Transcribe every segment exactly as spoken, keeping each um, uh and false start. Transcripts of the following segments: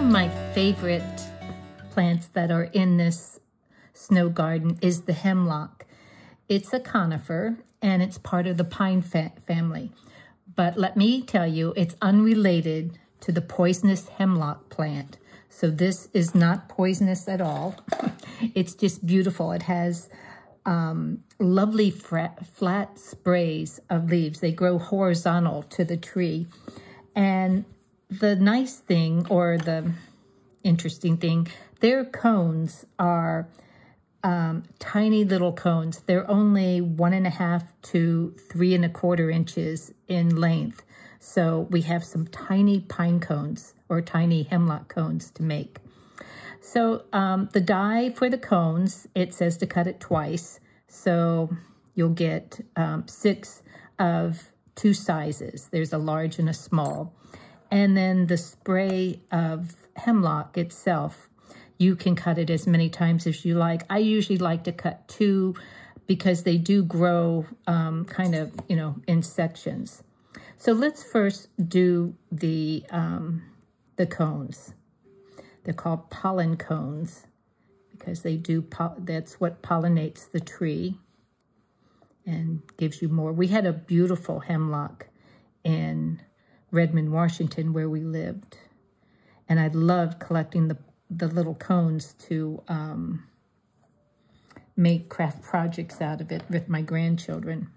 of my favorite plants that are in this snow garden is the hemlock. It's a conifer and it's part of the pine fa family. But let me tell you, it's unrelated to the poisonous hemlock plant. So this is not poisonous at all. It's just beautiful. It has um, lovely flat sprays of leaves. They grow horizontal to the tree. And the nice thing, or the interesting thing, their cones are um, tiny little cones. They're only one and a half to three and a quarter inches in length. So we have some tiny pine cones or tiny hemlock cones to make. So um, the die for the cones, it says to cut it twice. So you'll get um, six of two sizes. There's a large and a small. And then the spray of hemlock itself, you can cut it as many times as you like. I usually like to cut two because they do grow um, kind of, you know, in sections. So let's first do the, um, the cones. They're called pollen cones because they do, that's what pollinates the tree and gives you more. We had a beautiful hemlock in Redmond, Washington, where we lived. And I loved collecting the, the little cones to um, make craft projects out of it with my grandchildren.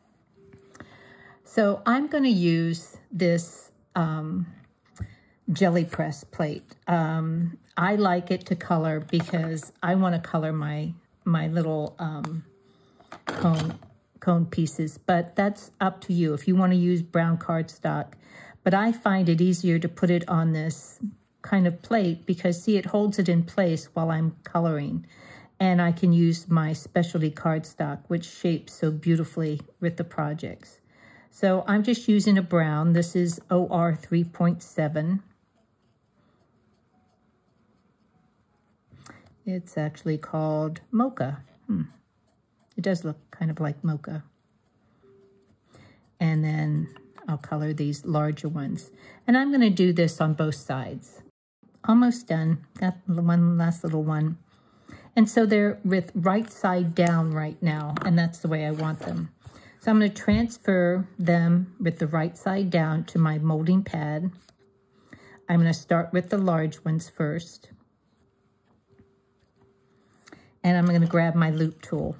So I'm going to use this um, jelly press plate. Um, I like it to color because I want to color my my little um, cone cone pieces, but that's up to you if you want to use brown cardstock. But I find it easier to put it on this kind of plate because, see, it holds it in place while I'm coloring. And I can use my specialty cardstock, which shapes so beautifully with the projects. So I'm just using a brown. This is O R three point seven. It's actually called Mocha. Hmm. It does look kind of like mocha. And then I'll color these larger ones. And I'm going to do this on both sides. Almost done. Got one last little one. And so they're with right side down right now, and that's the way I want them. So I'm going to transfer them with the right side down to my molding pad. I'm going to start with the large ones first. And I'm going to grab my loop tool.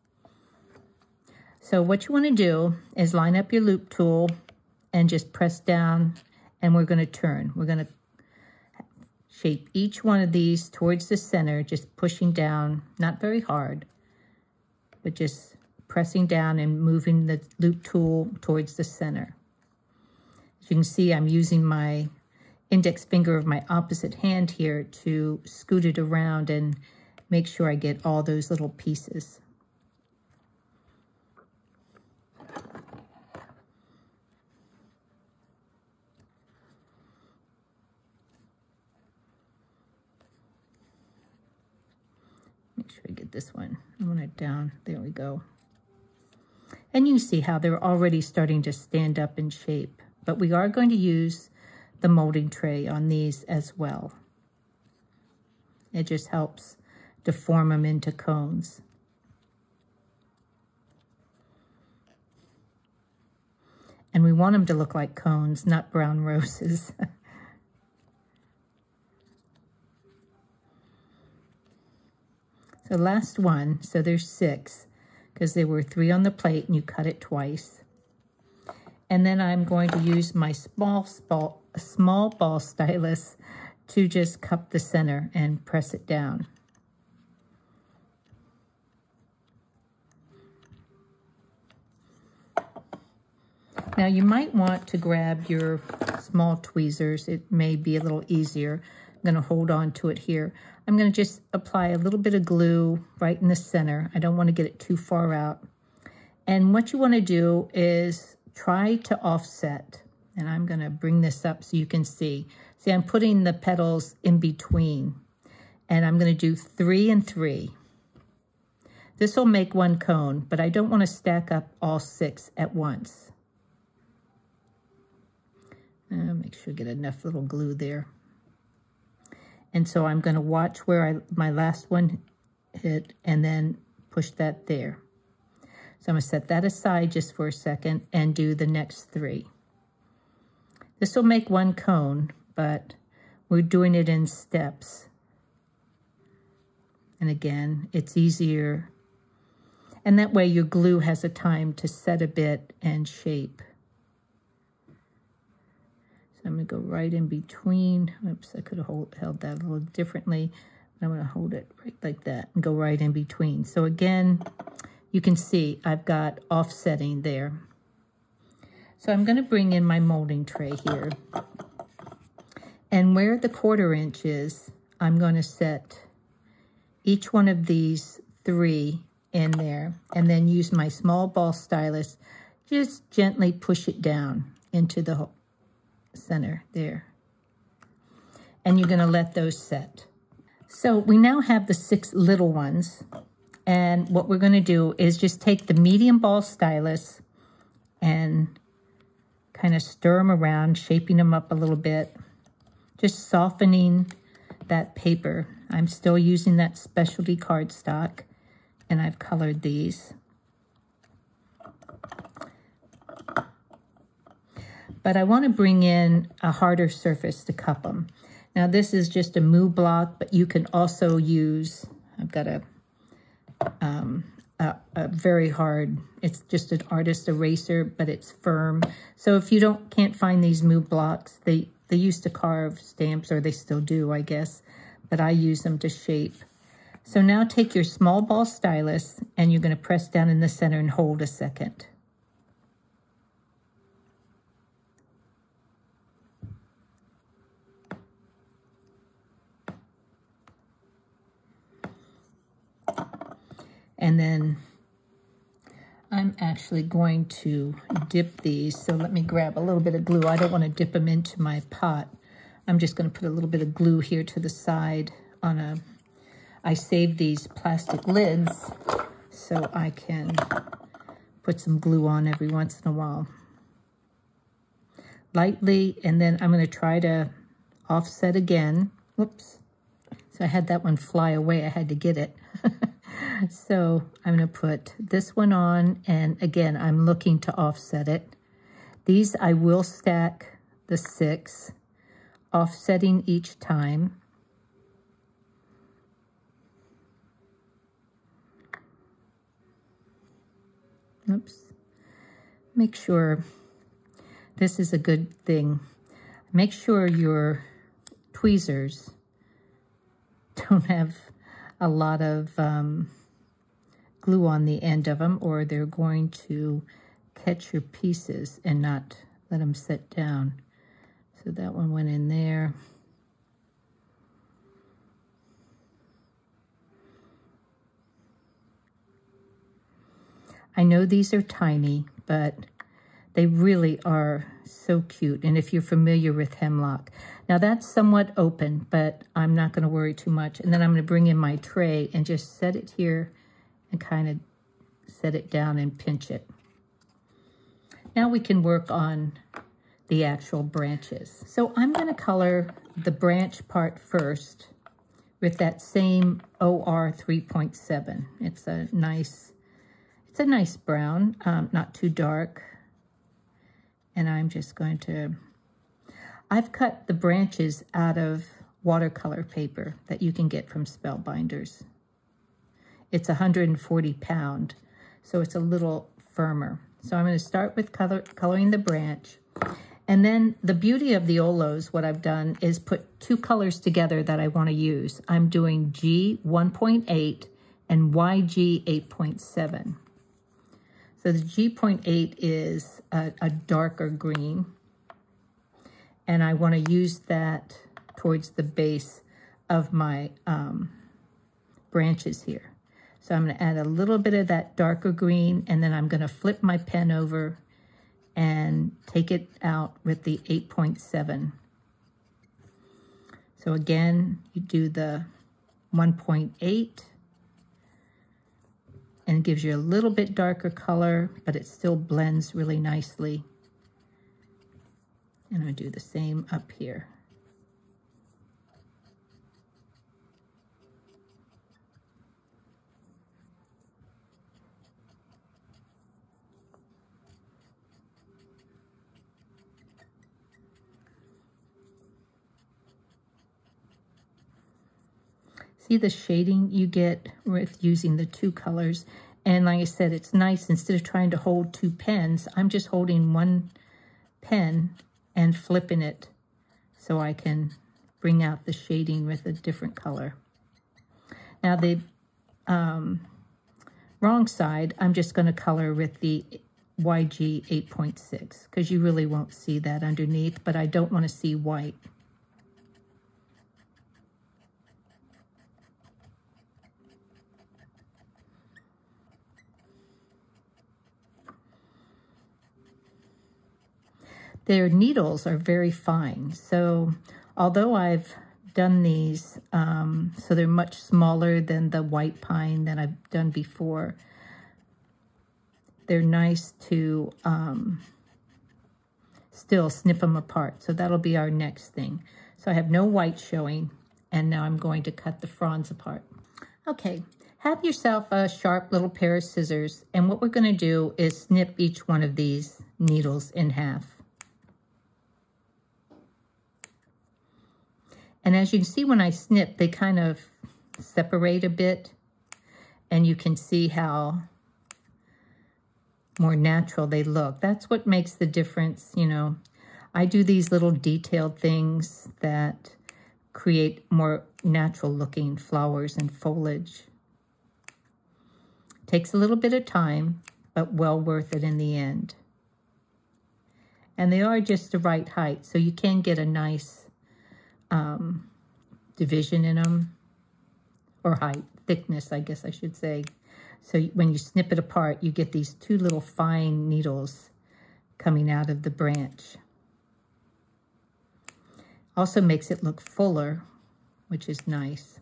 So what you want to do is line up your loop tool and just press down, and we're going to turn. We're going to shape each one of these towards the center, just pushing down, not very hard, but just pressing down and moving the loop tool towards the center. As you can see, I'm using my index finger of my opposite hand here to scoot it around and make sure I get all those little pieces. Make sure I get this one. I want it down. There we go. And you see how they're already starting to stand up in shape. But we are going to use the molding tray on these as well. It just helps to form them into cones. And we want them to look like cones, not brown roses. So last one, so there's six, because there were three on the plate and you cut it twice. And then I'm going to use my small, small, small ball stylus to just cup the center and press it down. Now you might want to grab your small tweezers. It may be a little easier. I'm going to hold on to it here. I'm going to just apply a little bit of glue right in the center. I don't want to get it too far out. And what you want to do is try to offset. And I'm going to bring this up so you can see. See, I'm putting the petals in between. And I'm going to do three and three. This will make one cone, but I don't want to stack up all six at once. Uh, make sure I get enough little glue there. And so I'm going to watch where I, my last one hit and then push that there. So I'm going to set that aside just for a second and do the next three. This will make one cone, but we're doing it in steps. And again, it's easier. And that way your glue has a time to set a bit and shape. So I'm going to go right in between. Oops, I could have hold, held that a little differently. I'm going to hold it right like that and go right in between. So again, you can see I've got offsetting there. So I'm going to bring in my molding tray here. And where the quarter inch is, I'm going to set each one of these three in there and then use my small ball stylus, just gently push it down into the center there. And you're going to let those set. So we now have the six little ones. And what we're going to do is just take the medium ball stylus and kind of stir them around, shaping them up a little bit, just softening that paper. I'm still using that specialty cardstock, and I've colored these. But I want to bring in a harder surface to cup them. Now this is just a Moo block, but you can also use, I've got a, um, a, a very hard, it's just an artist eraser, but it's firm. So if you don't can't find these Moo blocks, they, they used to carve stamps, or they still do, I guess, but I use them to shape. So now take your small ball stylus and you're going to press down in the center and hold a second. And then I'm actually going to dip these. So let me grab a little bit of glue. I don't want to dip them into my pot. I'm just going to put a little bit of glue here to the side on a, I saved these plastic lids so I can put some glue on every once in a while. Lightly, and then I'm going to try to offset again. Whoops. So I had that one fly away. I had to get it. So I'm going to put this one on, and again, I'm looking to offset it. These I will stack the six, offsetting each time. Oops. Make sure, this is a good thing. Make sure your tweezers don't have a lot of um, glue on the end of them, or they're going to catch your pieces and not let them sit down. So that one went in there. I know these are tiny, but they really are so cute. And if you're familiar with hemlock, now that's somewhat open, but I'm not going to worry too much. And then I'm going to bring in my tray and just set it here and kind of set it down and pinch it. Now we can work on the actual branches. So I'm going to color the branch part first with that same O R three point seven. It's a nice, it's a nice brown, um, not too dark. And I'm just going to, I've cut the branches out of watercolor paper that you can get from Spellbinders. It's one hundred forty pound, so it's a little firmer. So I'm going to start with color, coloring the branch. And then the beauty of the Olos, what I've done is put two colors together that I want to use. I'm doing G one point eight and Y G eight point seven. So the G point eight is a, a darker green, and I want to use that towards the base of my um, branches here. So I'm going to add a little bit of that darker green, and then I'm going to flip my pen over and take it out with the eight point seven. So again, you do the one point eight, and it gives you a little bit darker color, but it still blends really nicely. And I'm going to do the same up here. see the shading you get with using the two colors. And like I said, it's nice, instead of trying to hold two pens, I'm just holding one pen and flipping it so I can bring out the shading with a different color. Now the um, wrong side, I'm just going to color with the Y G eight point six because you really won't see that underneath, but I don't want to see white. Their needles are very fine, so although I've done these, um, so they're much smaller than the white pine that I've done before, they're nice to um, still snip them apart. So that'll be our next thing. So I have no white showing, and now I'm going to cut the fronds apart. Okay, have yourself a sharp little pair of scissors, and what we're going to do is snip each one of these needles in half. And as you can see, when I snip, they kind of separate a bit, and you can see how more natural they look. That's what makes the difference, you know. I do these little detailed things that create more natural looking flowers and foliage. Takes a little bit of time, but well worth it in the end. And they are just the right height, so you can get a nice um, division in them, or height, thickness, I guess I should say. So when you snip it apart, you get these two little fine needles coming out of the branch. Also makes it look fuller, which is nice.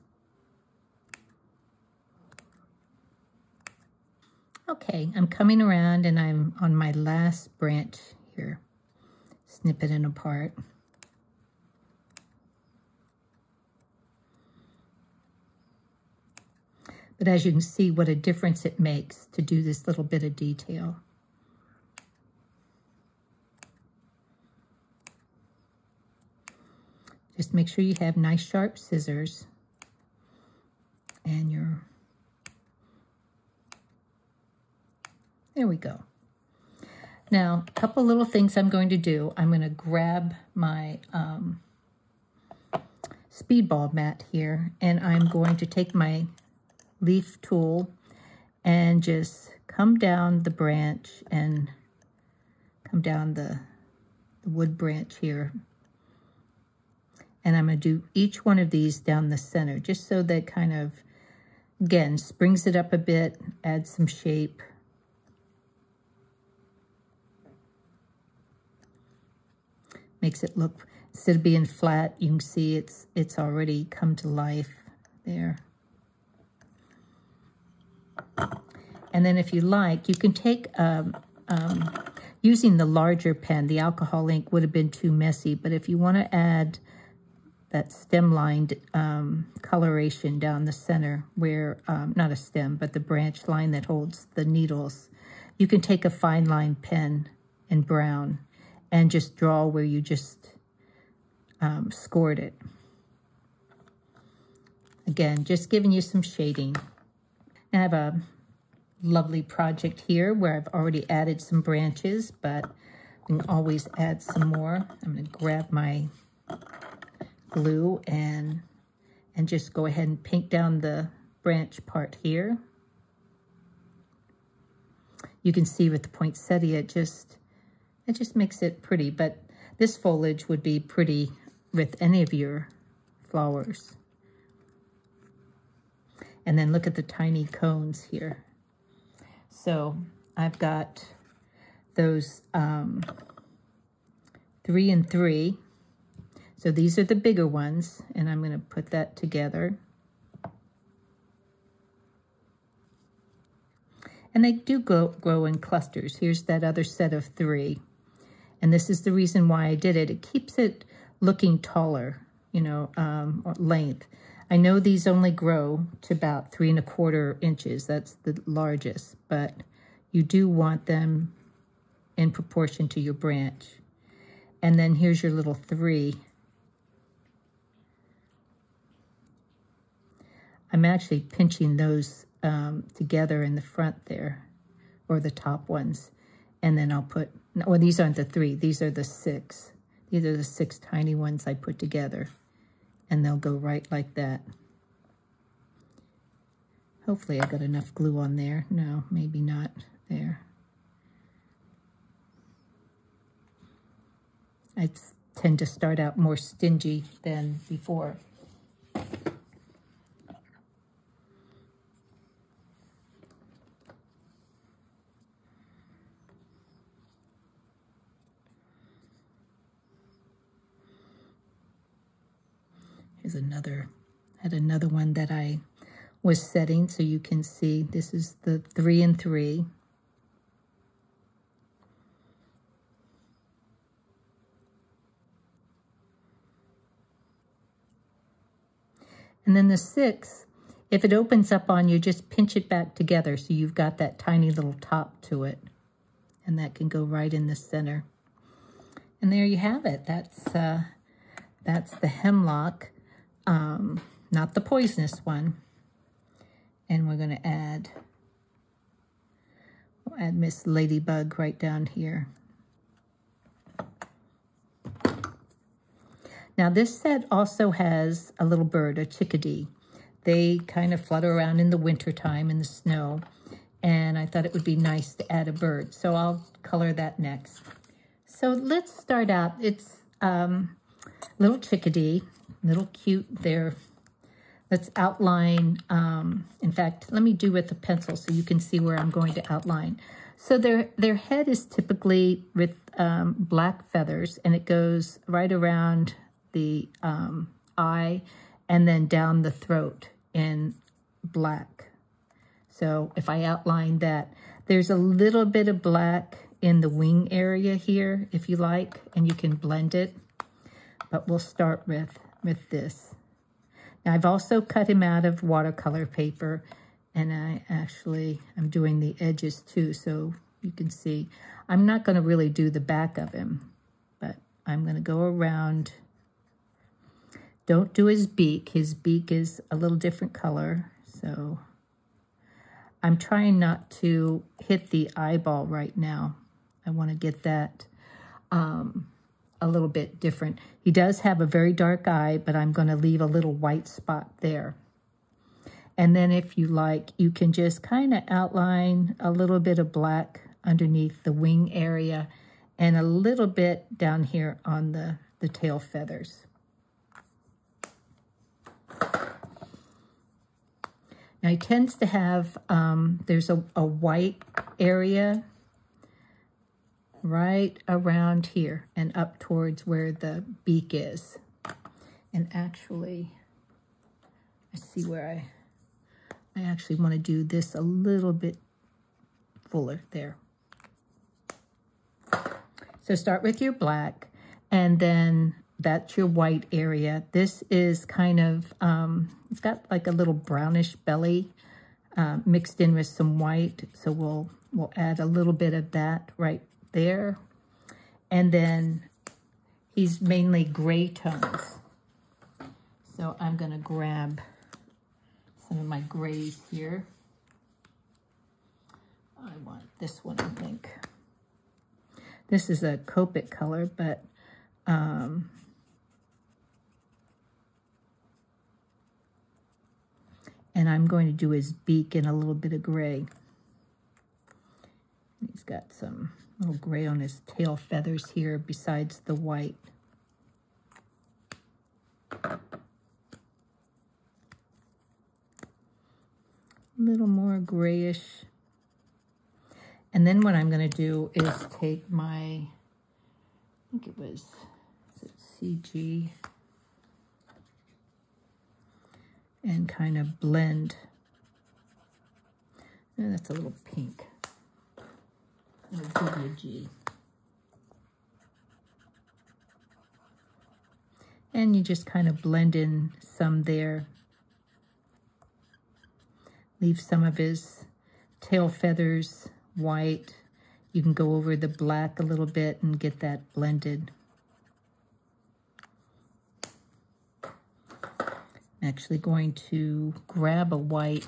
Okay, I'm coming around and I'm on my last branch here. Snip it in apart. But as you can see, what a difference it makes to do this little bit of detail. Just make sure you have nice sharp scissors and your, there we go. Now, a couple little things I'm going to do. I'm going to grab my um, speedball mat here, and I'm going to take my leaf tool and just come down the branch and come down the, the wood branch here. And I'm going to do each one of these down the center, just so that kind of, again, springs it up a bit, adds some shape. Makes it look, instead of being flat, you can see it's, it's already come to life there. And then if you like, you can take, um, um, using the larger pen, the alcohol ink would have been too messy, but if you want to add that stem-lined um, coloration down the center where, um, not a stem, but the branch line that holds the needles, you can take a fine line pen in brown and just draw where you just um, scored it. Again, just giving you some shading. I have a lovely project here where I've already added some branches, but we can always add some more. I'm going to grab my glue and and just go ahead and paint down the branch part here. You can see with the poinsettia, it just it just makes it pretty, but this foliage would be pretty with any of your flowers. And then look at the tiny cones here. So I've got those um, three and three. So these are the bigger ones, and I'm going to put that together. And they do go, grow in clusters. Here's that other set of three. And this is the reason why I did it. It keeps it looking taller, you know, um, or length. I know these only grow to about three and a quarter inches. That's the largest, but you do want them in proportion to your branch. And then here's your little three. I'm actually pinching those um, together in the front there, or the top ones. And then I'll put, well, these aren't the three, these are the six. These are the six tiny ones I put together. And they'll go right like that. Hopefully I got enough glue on there. No, maybe not there. I tend to start out more stingy than before. Here's another, had another one that I was setting, so you can see this is the three and three. And then the six, if it opens up on you, just pinch it back together so you've got that tiny little top to it. And that can go right in the center. And there you have it. That's, uh, that's the hemlock. Um, not the poisonous one. And we're going to add, we'll add Miss Ladybug right down here. Now this set also has a little bird, a chickadee. They kind of flutter around in the wintertime in the snow. And I thought it would be nice to add a bird. So I'll color that next. So let's start out. It's um, little chickadee, little cute there. Let's outline, um, in fact, let me do with a pencil so you can see where I'm going to outline. So their, their head is typically with um, black feathers, and it goes right around the um, eye and then down the throat in black. So if I outline that, there's a little bit of black in the wing area here, if you like, and you can blend it. But we'll start with, with this. Now I've also cut him out of watercolor paper, and I actually, I'm doing the edges too, so you can see. I'm not gonna really do the back of him, but I'm gonna go around. Don't do his beak. His beak is a little different color, so I'm trying not to hit the eyeball right now. I want to get that um, a little bit different. He does have a very dark eye, but I'm going to leave a little white spot there. And then if you like, you can just kind of outline a little bit of black underneath the wing area and a little bit down here on the, the tail feathers. Now he tends to have, um, there's a, a white area right around here and up towards where the beak is. And actually, I see where I, I actually want to do this a little bit fuller there. So start with your black, and then that's your white area. This is kind of, um, it's got like a little brownish belly uh, mixed in with some white. So we'll, we'll add a little bit of that right there. And then he's mainly gray tones. So I'm gonna grab some of my grays here. I want this one, I think. This is a Copic color, but um, and I'm going to do his beak in a little bit of gray. He's got some little gray on his tail feathers here besides the white. A little more grayish. And then what I'm going to do is take my, I think it was, is it C G? And kind of blend. Oh, that's a little pink. W G. And you just kind of blend in some there. Leave some of his tail feathers white. You can go over the black a little bit and get that blended. I'm actually going to grab a white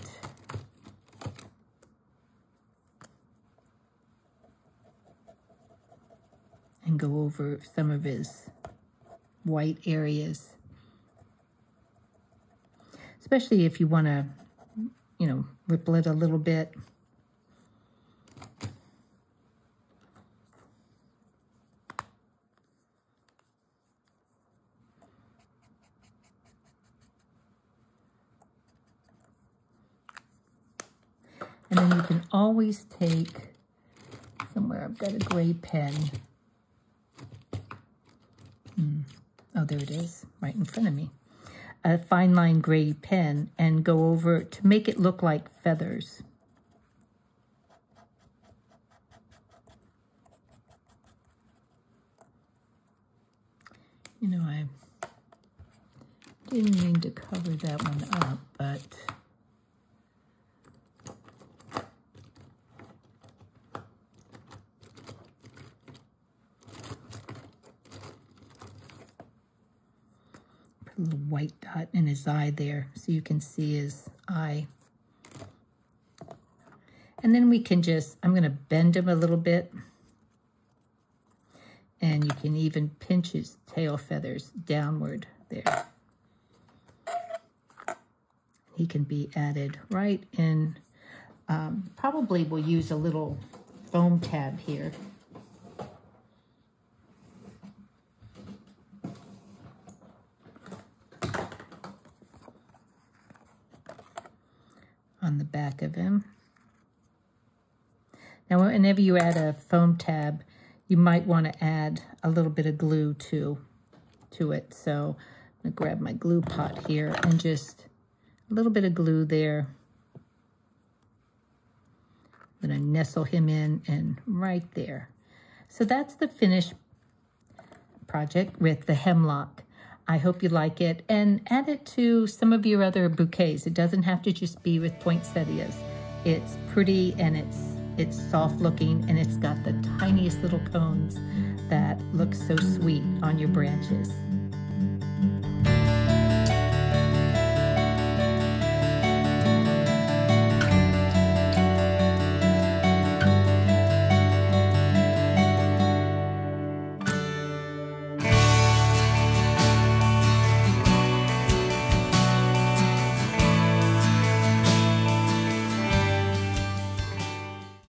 and go over some of his white areas. Especially if you want to, you know, ripple it a little bit. And then you can always take, somewhere I've got a gray pen. Hmm. Oh, there it is, right in front of me. A fine line gray pen and go over to make it look like feathers. You know, I didn't mean to cover that one up, but put a little white dot in his eye there so you can see his eye. And then we can just, I'm going to bend him a little bit. And you can even pinch his tail feathers downward there. He can be added right in. Um, probably we'll use a little foam tab here. On the back of him. Now, whenever you add a foam tab, you might want to add a little bit of glue to, to it. So I'm going to grab my glue pot here and just a little bit of glue there. I'm going to nestle him in and right there. So that's the finished project with the hemlock. I hope you like it and add it to some of your other bouquets. It doesn't have to just be with poinsettias. It's pretty and it's It's soft looking and it's got the tiniest little cones that look so sweet on your branches.